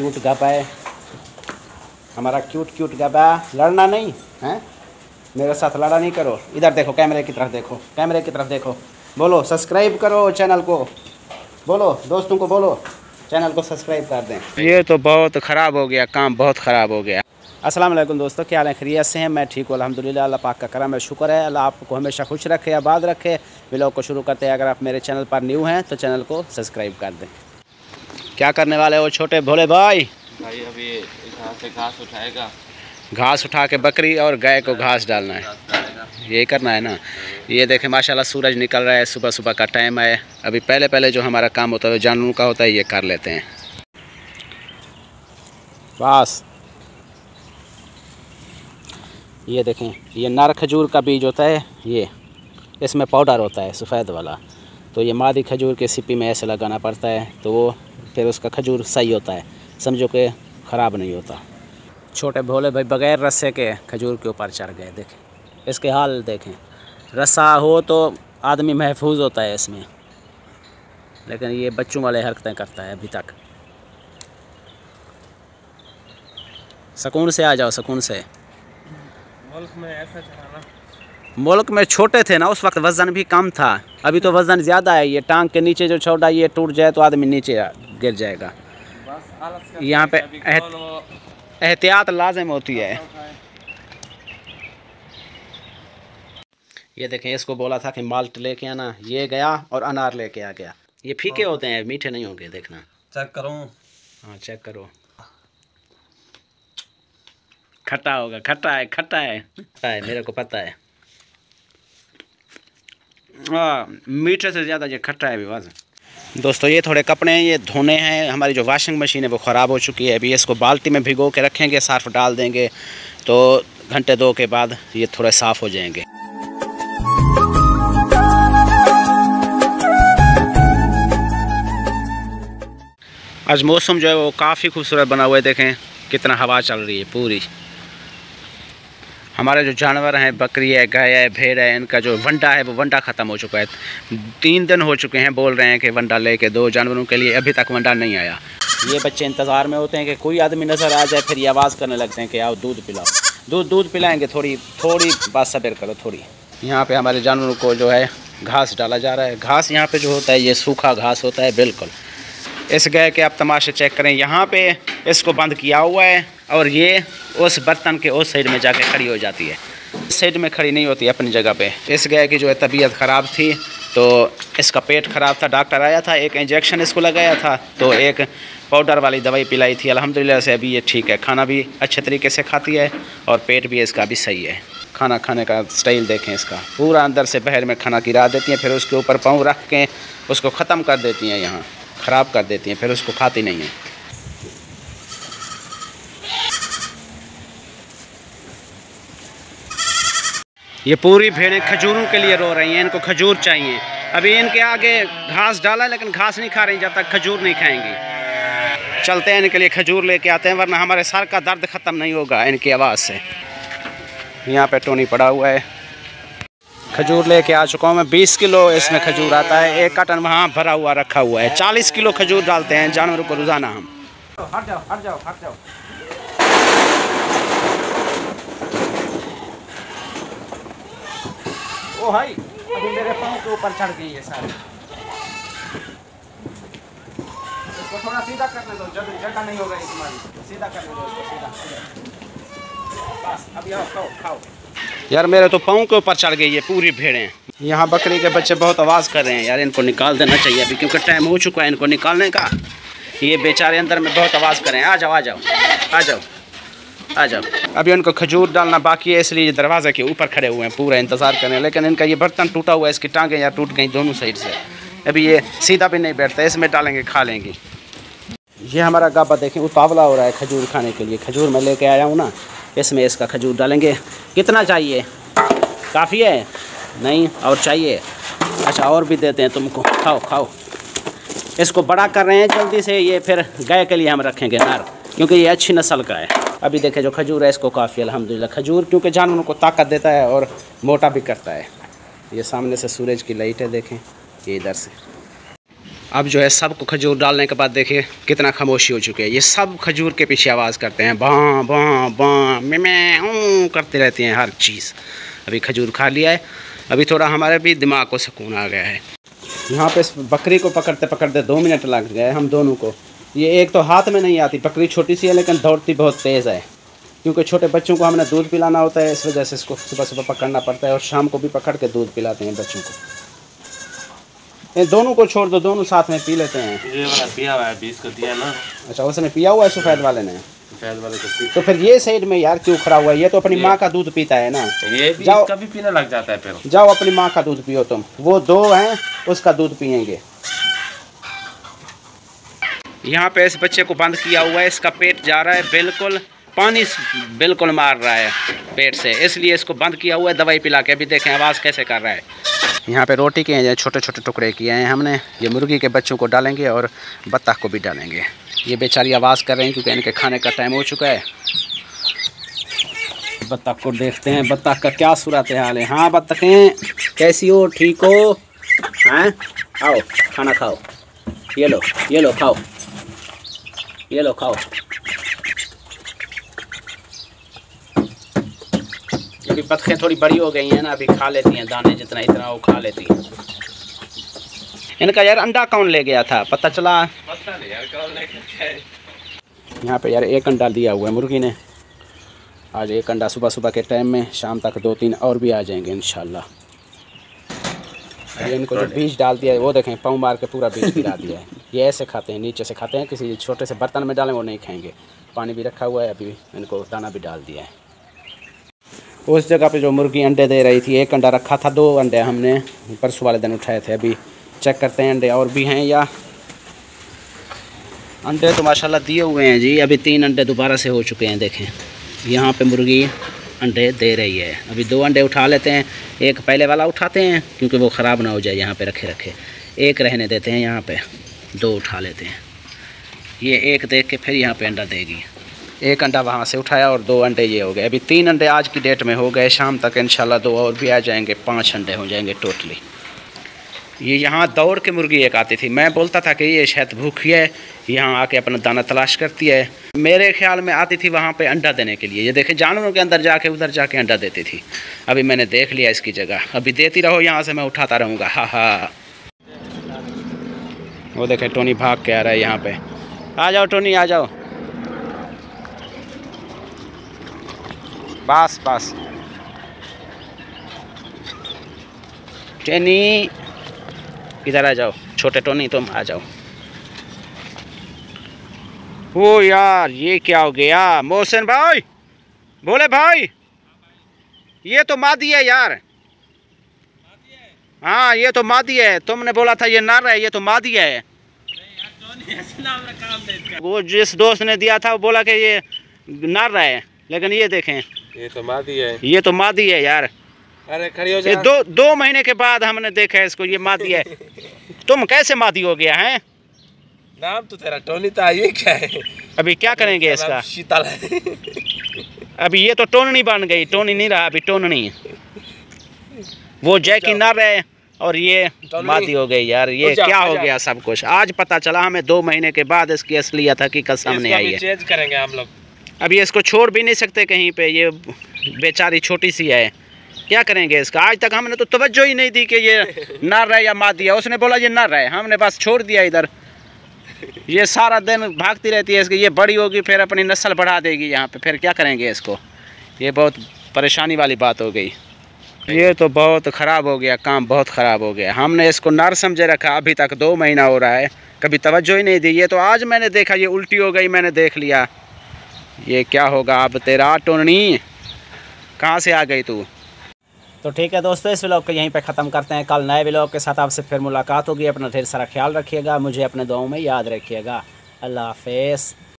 Cute गप्पा है, हमारा क्यूट गप्पा। लड़ना नहीं है, मेरे साथ लड़ा नहीं करो। इधर देखो, कैमरे की तरफ देखो, कैमरे की तरफ देखो। बोलो सब्सक्राइब करो चैनल को, बोलो दोस्तों को, बोलो चैनल को सब्सक्राइब कर दें। ये तो बहुत ख़राब हो गया, काम बहुत ख़राब हो गया। अस्सलाम वालेकुम दोस्तों, क्या हाल है? खैरियत से हैं? मैं ठीक हूँ अल्हम्दुलिल्लाह। अल्लाह पाक का करम है, शुक्र है। अल्लाह आपको हमेशा खुश रखे, आबाद रखे। व्लॉग को शुरू करते हैं। अगर आप मेरे चैनल पर न्यू हैं तो चैनल को सब्सक्राइब कर दें। क्या करने वाले हो छोटे भोले भाई? भाई अभी यहाँ से घास उठाएगा, घास उठा के बकरी और गाय को घास डालना है, यही करना है ना। ये देखें माशाल्लाह सूरज निकल रहा है, सुबह सुबह का टाइम है। अभी पहले जो हमारा काम होता है जानवरों का होता है, ये कर लेते हैं बस। ये देखें, ये नर खजूर का बीज होता है, ये इसमें पाउडर होता है सफ़ेद वाला। तो ये मादी खजूर के सिप्पी में ऐसे लगाना पड़ता है, तो वो फिर उसका खजूर सही होता है, समझो कि ख़राब नहीं होता। छोटे भोले भाई बग़ैर रस्से के खजूर के ऊपर चढ़ गए। देखें इसके हाल देखें। रस्सा हो तो आदमी महफूज होता है इसमें, लेकिन ये बच्चों वाले हरकतें करता है अभी तक। सुकून से आ जाओ, सुकून से। मुल्क में ऐसा चलाना, मुल्क में छोटे थे ना उस वक्त वज़न भी कम था, अभी तो वज़न ज़्यादा है। ये टांग के नीचे जो छोड़ा ये टूट जाए तो आदमी नीचे गिर जाएगा। यहाँ पे एहतियात लाजिम होती है। ये देखें, इसको बोला था कि माल्ट लेके आना, ये गया और अनार लेके आ गया। ये फीके होते हैं, मीठे नहीं होंगे, देखना। चेक करूँ? हाँ चेक करो। खट्टा होगा, खट्टा है, खट्टा है, खट्टा है, मेरे को पता है। मीठे से ज़्यादा ये खट्टा है भी बस। दोस्तों ये थोड़े कपड़े हैं, ये धोने हैं। हमारी जो वॉशिंग मशीन है वो ख़राब हो चुकी है। अभी इसको बाल्टी में भिगो के रखेंगे, सर्फ डाल देंगे तो घंटे दो के बाद ये थोड़े साफ़ हो जाएंगे। आज मौसम जो है वो काफ़ी खूबसूरत बना हुआ है। देखें कितना हवा चल रही है पूरी। हमारे जो जानवर हैं, बकरी है, गाय है, भेड़ है, इनका जो वंडा है वो वंडा ख़त्म हो चुका है। 3 दिन हो चुके हैं, बोल रहे हैं कि वंडा लेके दो जानवरों के लिए, अभी तक वंडा नहीं आया। ये बच्चे इंतज़ार में होते हैं कि कोई आदमी नज़र आ जाए, फिर ये आवाज़ करने लगते हैं कि आओ दूध पिलाओ। दूध पिलाएंगे, थोड़ी बात सब्र करो थोड़ी। यहाँ पे हमारे जानवरों को जो है घास डाला जा रहा है। घास यहाँ पे जो होता है ये सूखा घास होता है बिल्कुल। इस गाय के आप तमाशे चेक करें, यहाँ पे इसको बंद किया हुआ है और ये उस बर्तन के उस साइड में जाके खड़ी हो जाती है, इस साइड में खड़ी नहीं होती अपनी जगह पे। इस गाय की जो है तबीयत ख़राब थी, तो इसका पेट ख़राब था, डॉक्टर आया था, एक इंजेक्शन इसको लगाया था, तो एक पाउडर वाली दवाई पिलाई थी। अल्हम्दुलिल्लाह से अभी ये ठीक है, खाना भी अच्छे तरीके से खाती है और पेट भी इसका भी सही है। खाना खाने का स्टाइल देखें इसका, पूरा अंदर से बाहर में खाना गिरा देती हैं, फिर उसके ऊपर पाँव रख के उसको ख़त्म कर देती हैं, यहाँ ख़राब कर देती हैं, फिर उसको खाती नहीं है। ये पूरी भेड़ें खजूरों के लिए रो रही हैं, इनको खजूर चाहिए। अभी इनके आगे घास डाला है लेकिन घास नहीं खा रही, जब तक खजूर नहीं खाएंगी। चलते हैं इनके लिए खजूर लेके आते हैं, वरना हमारे सर का दर्द ख़त्म नहीं होगा इनकी आवाज़ से। यहाँ पे टोनी पड़ा हुआ है, खजूर लेके आ चुका हूँ मैं। 20 किलो इसमें खजूर आता है, एक कार्टन वहाँ भरा हुआ रखा हुआ है। 40 किलो खजूर डालते हैं जानवरों को रोज़ाना हम। हट जाओ हट जाओ हट जाओ। ओ भाई अभी मेरे पाँव के ऊपर चढ़ गई है सारी। इसको थोड़ा सीधा करने दो, जगह नहीं हो रही तुम्हारी, सीधा करने दो इसको, सीधा बस। अभी आओ खाओ खाओ। यार मेरे तो पाँव के ऊपर चढ़ गई है पूरी भेड़ें। यहाँ बकरी के बच्चे बहुत आवाज़ कर रहे हैं यार, इनको निकाल देना चाहिए अभी, क्योंकि टाइम हो चुका है इनको निकालने का। ये बेचारे अंदर में बहुत आवाज़ कर रहे हैं। आ जाओ आ जाओ आ जाओ आ जाओ। अभी उनको खजूर डालना बाकी है, इसलिए दरवाज़े के ऊपर खड़े हुए हैं, पूरा इंतज़ार कर रहे हैं। लेकिन इनका ये बर्तन टूटा हुआ है, इसकी टांगें यार टूट गई दोनों साइड से। अभी ये सीधा भी नहीं बैठता, इसमें डालेंगे खा लेंगी। ये हमारा गाबा देखें उतावला हो रहा है खजूर खाने के लिए। खजूर मैं लेके आया हूँ ना, इसमें इसका खजूर डालेंगे। कितना चाहिए? काफ़ी है? नहीं और चाहिए? अच्छा और भी देते हैं तुमको, खाओ खाओ। इसको बड़ा कर रहे हैं जल्दी से, ये फिर गाय के लिए हम रखेंगे नर, क्योंकि ये अच्छी नस्ल का है। अभी देखें जो खजूर है इसको काफ़ी अल्हम्दुलिल्लाह। खजूर क्योंकि जानवरों को ताकत देता है और मोटा भी करता है। ये सामने से सूरज की लाइट है, देखें ये इधर से। अब जो है सबको खजूर डालने के बाद देखिए कितना खामोशी हो चुकी है। ये सब खजूर के पीछे आवाज़ करते हैं, बाँ बाँ बाँ मैं करते रहती हैं हर चीज़। अभी खजूर खा लिया है, अभी थोड़ा हमारे भी दिमाग को सुकून आ गया है। यहाँ पे बकरी को पकड़ते पकड़ते 2 मिनट लग गए हम दोनों को। ये एक तो हाथ में नहीं आती, बकरी छोटी सी है लेकिन दौड़ती बहुत तेज़ है, क्योंकि छोटे बच्चों को हमने दूध पिलाना होता है, इस वजह से इसको सुबह सुबह पकड़ना पड़ता है और शाम को भी पकड़ के दूध पिलाते हैं बच्चों को। इन दोनों को छोड़ दो, दोनों साथ में पी लेते हैं। ये वाला पिया हुआ है, 20 को दिया ना। अच्छा, उसने पिया हुआ है सफ़ेद वाले ने? सफ़ेद वाले को तो फिर ये साइड में यार क्यों खड़ा हुआ है? ये तो अपनी माँ का दूध पीता है ना। ये भी जाओ, इसका भी पीने लग जाता है फिर। जाओ अपनी माँ का दूध पियो तुम, वो 2 हैं उसका दूध पियेंगे। यहाँ पे इस बच्चे को बंद किया हुआ है, इसका पेट जा रहा है बिल्कुल, पानी बिल्कुल मार रहा है पेट से, इसलिए इसको बंद किया हुआ है दवाई पिला के। अभी देखें आवाज़ कैसे कर रहा है। यहाँ पे रोटी के हैं, छोटे छोटे टुकड़े किए हैं हमने। ये मुर्गी के बच्चों को डालेंगे और बत्तख को भी डालेंगे। ये बेचारी आवाज़ कर रहे हैं क्योंकि इनके खाने का टाइम हो चुका है। बत्तख को देखते हैं, बत्तख का क्या सूरत हाल है। हाँ बत्तखें, कैसी हो, ठीक हो? हैं, आओ खाना खाओ, ये लो खाओ, ये लो खाओ। अभी बत्तखें थोड़ी बड़ी हो गई हैं ना, अभी खा लेती हैं दाने, जितना इतना वो खा लेती हैं। इनका यार अंडा कौन ले गया था, पता चला? पता नहीं यार कौन ले गया। यहाँ पे यार 1 अंडा दिया हुआ है मुर्गी ने। आज 1 अंडा सुबह सुबह के टाइम में, शाम तक 2-3 और भी आ जाएंगे इंशाल्लाह। ये इनको जो बीज डाल दिया है वो देखें, पाँव मार के पूरा बीज गिरा दिया है। ये ऐसे खाते हैं, नीचे से खाते हैं, किसी छोटे से बर्तन में डालें वो नहीं खाएंगे। पानी भी रखा हुआ है, अभी इनको दाना भी डाल दिया है। उस जगह पे जो मुर्गी अंडे दे रही थी, 1 अंडा रखा था, 2 अंडे हमने परसों वाले दिन उठाए थे। अभी चेक करते हैं अंडे और भी हैं या। अंडे तो माशाल्लाह दिए हुए हैं जी, अभी 3 अंडे दोबारा से हो चुके हैं। देखें यहाँ पे मुर्गी अंडे दे रही है। अभी 2 अंडे उठा लेते हैं, एक पहले वाला उठाते हैं क्योंकि वो ख़राब ना हो जाए, यहाँ पे रखे। एक रहने देते हैं, यहाँ पे 2 उठा लेते हैं। ये एक देख के फिर यहाँ पे अंडा देगी। 1 अंडा वहाँ से उठाया और 2 अंडे ये हो गए। अभी 3 अंडे आज की डेट में हो गए, शाम तक इंशाल्लाह 2 और भी आ जाएंगे, 5 अंडे हो जाएंगे टोटली। ये यहाँ दौड़ के मुर्गी एक आती थी, मैं बोलता था कि ये शायद भूखी है, यहाँ आके अपना दाना तलाश करती है। मेरे ख्याल में आती थी वहाँ पे अंडा देने के लिए। ये देखे जानवरों के अंदर जाके उधर जाके अंडा देती थी। अभी मैंने देख लिया इसकी जगह, अभी देती रहो, यहाँ से मैं उठाता रहूँगा। हाँ वो देखे टोनी भाग के आ रहा है यहाँ पे। आ जाओ टोनी, आ जाओ, पास। टोनी इधर आ जाओ, छोटे टोनी तुम आ जाओ। ओ यार ये क्या हो गया मोहसिन भाई, बोले भाई ये तो मादी है यार। हाँ ये तो मादी है, तुमने बोला था ये नर है, ये तो मादी है। वो जिस दोस्त ने दिया था वो बोला कि ये नर है, लेकिन ये देखें ये तो मादी है। ये तो मादी है यार। अरे खड़ी हो जा। ये 2 महीने के बाद हमने देखा है इसको, ये मादी है। तुम कैसे मादी हो गया है? नाम तो तेरा टोनी था, ये क्या है? अभी क्या करेंगे इसका? शीतल है। अभी ये तो टोननी बन गई, टोनी नहीं रहा, अभी टोननी। वो जैकी नर है और ये मादी हो गई यार। ये क्या हो गया सब कुछ? आज पता चला हमें, 2 महीने के बाद इसकी असलियत हकीकत सामने आई है। चेंज करेंगे हम लोग। अभी इसको छोड़ भी नहीं सकते कहीं पे, ये बेचारी छोटी सी है, क्या करेंगे इसका? आज तक हमने तो तवज्जो ही नहीं दी कि ये नर है या मादी है। उसने बोला ये नर है, हमने बस छोड़ दिया इधर। ये सारा दिन भागती रहती है इसकी, ये बड़ी होगी फिर अपनी नस्ल बढ़ा देगी यहाँ पे, फिर क्या करेंगे इसको? ये बहुत परेशानी वाली बात हो गई। ये तो बहुत ख़राब हो गया, काम बहुत ख़राब हो गया। हमने इसको नर समझे रखा, अभी तक 2 महीना हो रहा है, कभी तवज्जो ही नहीं दी। ये तो आज मैंने देखा ये उल्टी हो गई, मैंने देख लिया। ये क्या होगा अब तेरा टोनी, कहाँ से आ गई तू? तो ठीक है दोस्तों, इस व्लॉग को यहीं पे ख़त्म करते हैं। कल नए व्लॉग के साथ आपसे फिर मुलाकात होगी। अपना ढेर सारा ख्याल रखिएगा, मुझे अपने दुआओं में याद रखिएगा। अल्लाह हाफ़िज़।